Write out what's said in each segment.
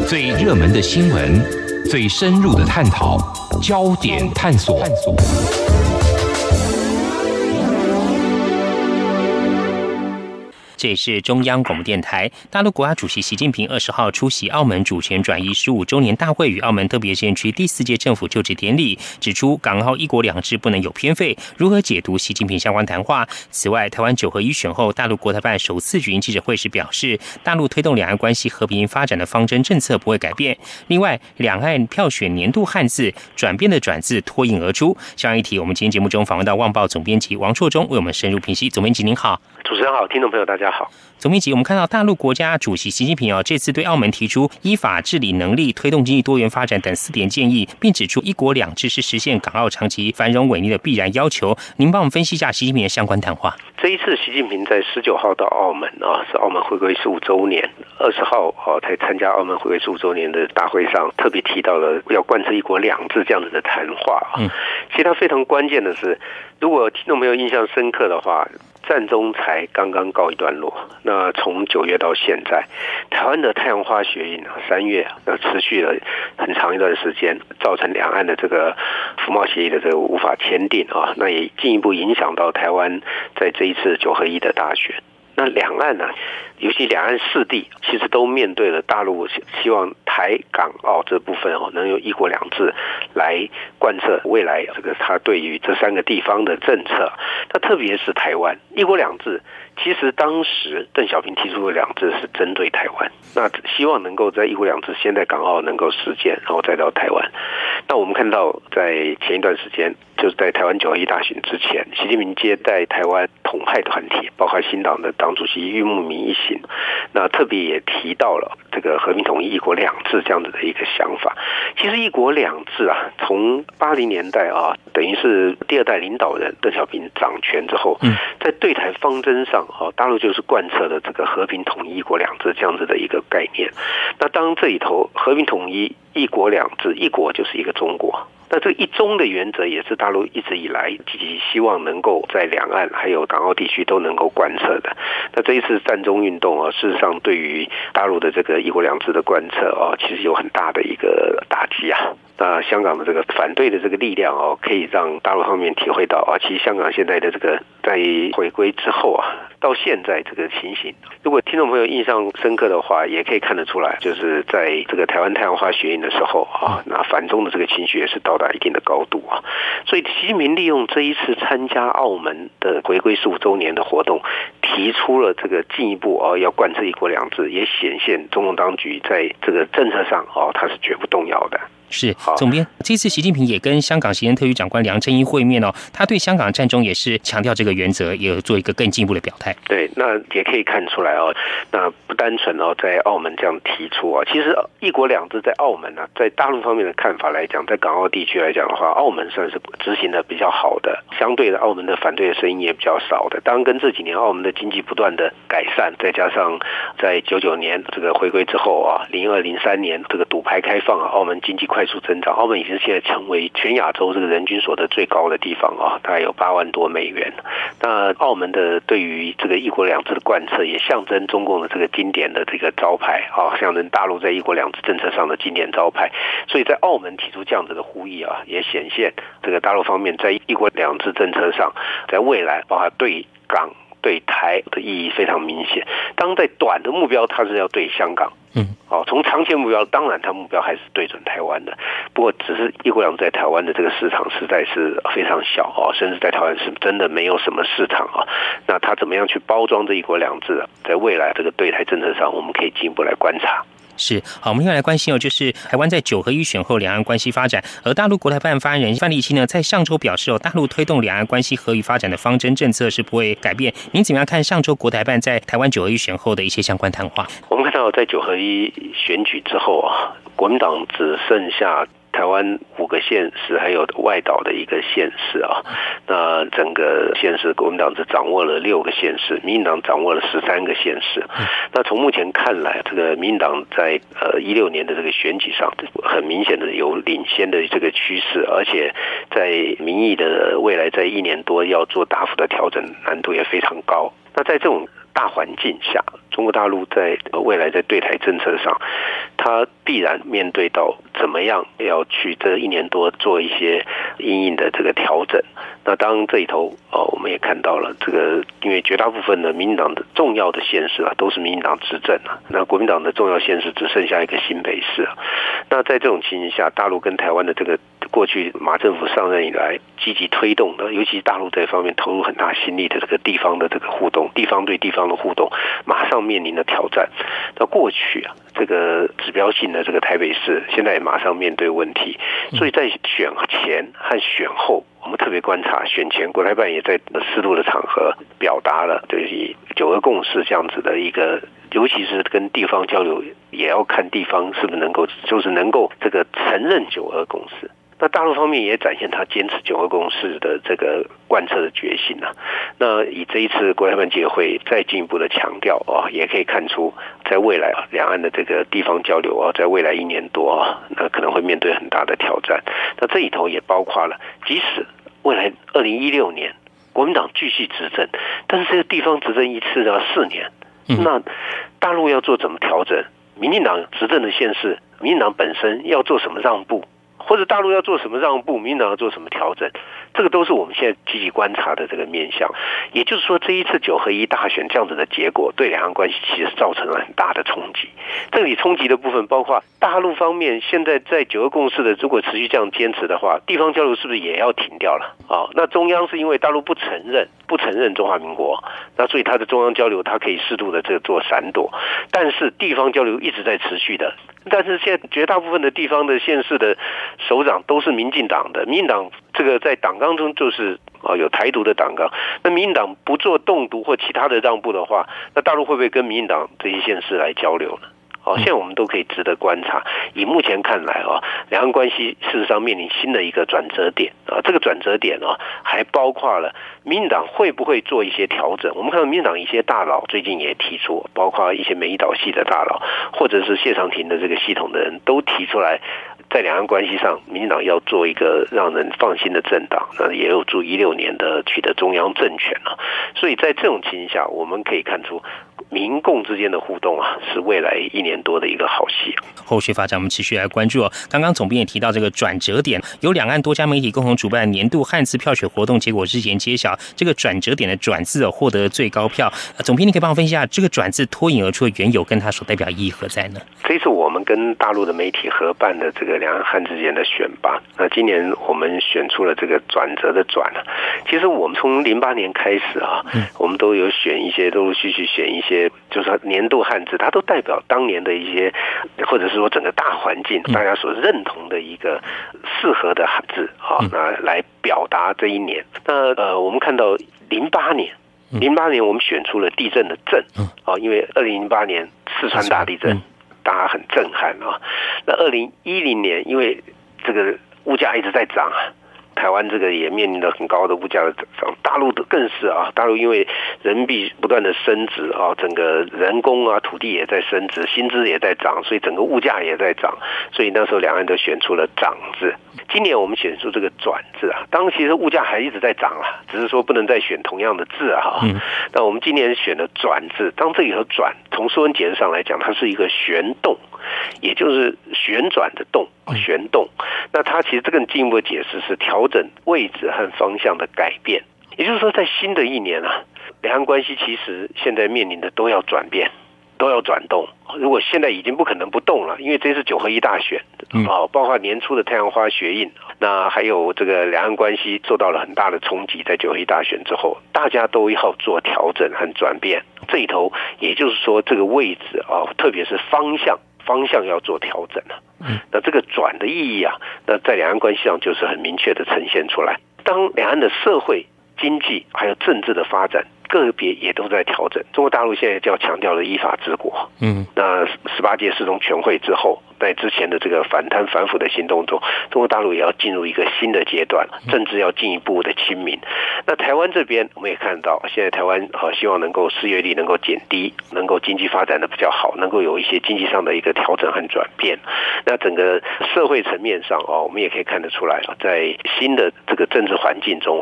最热门的新闻，最深入的探讨，焦点探索。 这也是中央广播电台。大陆国家主席习近平20号出席澳门主权转移15周年大会与澳门特别行政区第4届政府就职典礼，指出港澳一国两制不能有偏废，如何解读习近平相关谈话。此外，台湾9合1选后，大陆国台办首次举行记者会时表示，大陆推动两岸关系和平发展的方针政策不会改变。另外，两岸票选年度汉字转变的转字脱颖而出。相关议题，我们今天节目中访问到《旺报》总编辑王硕中为我们深入评析。总编辑您好。 主持人好，听众朋友大家好。 总编辑，我们看到大陆国家主席习近平这次对澳门提出依法治理能力、推动经济多元发展等4点建议，并指出一国两制是实现港澳长期繁荣稳定的必然要求。您帮我们分析一下习近平的相关谈话。 这一次习近平在19号到澳门是澳门回归15周年，20号才参加澳门回归15周年的大会上，特别提到了要贯彻一国两制这样子的谈话。其实它非常关键的是，如果听众朋友印象深刻的话，战中才刚刚告一段落，那从9月到现在，台湾的太阳花学运3月持续了很长一段时间，造成两岸的这个服贸协议的这个无法签订那也进一步影响到台湾在这一次9合1的大选。那两岸呢，尤其两岸4地，其实都面对了大陆希望台港澳这部分能用一国两制来贯彻未来这个他对于这3个地方的政策。那特别是台湾一国两制，其实当时邓小平提出的两制是针对台湾，那希望能够在一国两制先在港澳能够实践，然后再到台湾。那我们看到在前一段时间，就是在台湾9合1大选之前，习近平接待台湾统派团体，包括新党的党主席郁慕明一行，那特别也提到了这个和平统一一国两制这样子的一个想法。其实一国两制从80年代等于是第2代领导人邓小平掌权之后，在对台方针上大陆就是贯彻了这个和平统一一国两制这样子的一个概念。那当这里头和平统一一国两制，一国就是一个中国，那这个一中的原则也是大陆一直以来积极希望能够在两岸还有港澳地区都能够贯彻的。那这一次战中运动事实上对于大陆的这个一国两制的贯彻其实有很大的一个打击啊。那香港的这个反对的这个力量可以让大陆方面体会到其实香港现在的这个在回归之后到现在这个情形，如果听众朋友印象深刻的话，也可以看得出来，就是在这个台湾太阳花学运的时候那反中的这个情绪也是到达一定的高度所以习近平利用这一次参加澳门的回归15周年的活动，提出了这个进一步要贯彻一国两制，也显现中共当局在这个政策上它是绝不动摇的。 是总编，这次习近平也跟香港行政特区长官梁振英会面他对香港战中也是强调这个原则，也有做一个更进一步的表态。 对，那也可以看出来那不单纯在澳门这样提出其实一国两制在澳门在大陆方面的看法来讲，在港澳地区来讲的话，澳门算是执行的比较好的，相对的澳门的反对的声音也比较少的。当然跟这几年澳门的经济不断的改善，再加上在99年这个回归之后02、03年这个赌牌开放澳门经济快速增长，澳门已经现在成为全亚洲这个人均所得最高的地方大概有8万多美元。那澳门的对于这个一国两制的贯彻，也象征中共的这个经典的这个招牌象征大陆在一国两制政策上的经典招牌。所以在澳门提出这样子的呼吁也显现这个大陆方面在一国两制政策上，在未来包括对港对台的意义非常明显。当在短的目标，它是要对香港，从长期目标，当然它目标还是对准台湾的。不过，只是一国两制在台湾的这个市场实在是非常小甚至在台湾是真的没有什么市场那它怎么样去包装这一国两制在未来这个对台政策上，我们可以进一步来观察。 是好，我们另外来关心就是台湾在9合1选后两岸关系发展，而大陆国台办发言人范立清呢，在上周表示大陆推动两岸关系和平发展的方针政策是不会改变。您怎么样看上周国台办在台湾9合1选后的一些相关谈话？ 我们看到在9合1选举之后国民党只剩下台湾5个县市还有外岛的一个县市那整个县市国民党只掌握了6个县市，民进党掌握了13个县市。那从目前看来，这个民进党在16年的这个选举上，很明显的有领先的这个趋势，而且在民意的未来在1年多要做大幅的调整，难度也非常高。那在这种大环境下，中国大陆在未来在对台政策上， 它必然面对到怎么样要去这1年多做一些因应的这个调整。那当这里头我们也看到了这个，因为绝大部分的民进党的重要的县市都是民进党执政那国民党的重要县市只剩下一个新北市那在这种情形下，大陆跟台湾的这个过去马政府上任以来积极推动的，尤其大陆这方面投入很大心力的这个地方的这个互动，地方对地方的互动，马上面临的挑战。那过去这个指标性的这个台北市，现在也马上面对问题。所以在选前和选后，我们特别观察，选前国台办也在适度的场合表达了对于9·2共识这样子的一个，尤其是跟地方交流，也要看地方是不是能够这个承认9·2共识。那大陆方面也展现他坚持9·2共识的这个贯彻的决心那以这一次国台办记者会再进一步的强调也可以看出，在未来两岸的这个地方交流在未来1年多那可能会面对很大的挑战。那这里头也包括了，即使未来2016年国民党继续执政，但是这个地方执政一次要4年，那大陆要做怎么调整？民进党执政的县市，民进党本身要做什么让步？或者大陆要做什么让步，民进党要做什么调整，这个都是我们现在积极观察的这个面向。也就是说，这一次9合1大选这样子的结果，对两岸关系其实造成了很大的冲击。这里冲击的部分包括大陆方面现在在9·2共识的，如果持续这样坚持的话，地方交流是不是也要停掉了那中央是因为大陆不承认中华民国，那所以他的中央交流他可以适度的这个做闪躲，但是地方交流一直在持续的。但是现在绝大部分的地方的县市的首长都是民进党的，民进党这个在党纲中就是有台独的党纲，那民进党不做动独或其他的让步的话，那大陆会不会跟民进党这些县市来交流呢？现在我们都可以值得观察。以目前看来两岸关系事实上面临新的一个转折点这个转折点还包括了民进党会不会做一些调整。我们看到民进党一些大佬最近也提出，包括一些美丽岛系的大佬，或者是谢长廷的这个系统的人都提出来，在两岸关系上，民进党要做一个让人放心的政党，那也有助16年的取得中央政权所以在这种情形下，我们可以看出民共之间的互动是未来1年多的一个好戏。 后续发展我们持续来关注刚刚总编也提到这个转折点，由两岸多家媒体共同主办年度汉字票选活动，结果日前揭晓，这个转折点的转字获得最高票。总编你可以帮我分析一下这个转字脱颖而出的缘由跟它所代表意义何在呢？ 这次我们跟大陆的媒体合办的这个两岸汉字之间的选拔，那今年我们选出了这个转折的转其实我们从08年开始我们都有选一些，陆陆续续选一些，就是年度汉字，它都代表当年的一些，或者是说整个大环境大家所认同的一个适合的汉字那来表达这一年。那我们看到08年我们选出了地震的震因为2008年四川大地震大家很震撼那2010年因为这个物价一直在涨台湾这个也面临着很高的物价的涨，大陆的更是大陆因为人民币不断的升值整个人工土地也在升值，薪资也在涨，所以整个物价也在涨，所以那时候两岸都选出了涨字。今年我们选出这个转字当然其实物价还一直在涨只是说不能再选同样的字那我们今年选了转字，当这里头转从说文解字上来讲，它是一个旋动，也就是旋转的动，旋动。那它其实这个进一步的解释是调整位置和方向的改变。也就是说，在新的一年两岸关系其实现在面临的都要转变，都要转动。如果现在已经不可能不动了，因为这是9合1大选包括年初的太阳花学运，那还有这个两岸关系受到了很大的冲击，在9合1大选之后，大家都要做调整和转变。这里头也就是说，这个位置特别是方向要做调整那这个转的意义那在两岸关系上就是很明确的呈现出来。当两岸的社会、经济还有政治的发展个别也都在调整，中国大陆现在就要强调了依法治国那18届四中全会之后，在之前的这个反贪反腐的行动中，中国大陆也要进入一个新的阶段，政治要进一步的亲民。那台湾这边我们也看到，现在台湾希望能够失业率能够减低，能够经济发展的比较好，能够有一些经济上的一个调整和转变。那整个社会层面上我们也可以看得出来，在新的这个政治环境中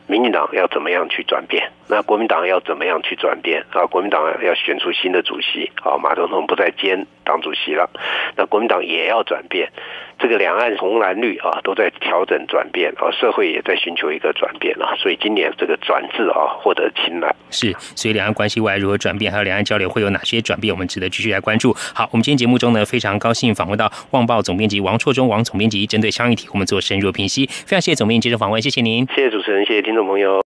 民进党要怎么样去转变？那国民党要怎么样去转变？国民党要选出新的主席，马总统不再兼党主席了，那国民党也要转变。这个两岸红蓝绿都在调整转变，社会也在寻求一个转变，所以今年这个转制获得青睐。 是，所以两岸关系未来如何转变，还有两岸交流会有哪些转变，我们值得继续来关注。好，我们今天节目中呢，非常高兴访问到《旺报》总编辑王绰中王总编辑，针对相关议题我们做深入评析。非常谢谢总编辑接受访问，谢谢您， 谢谢主持人，谢谢听众朋友。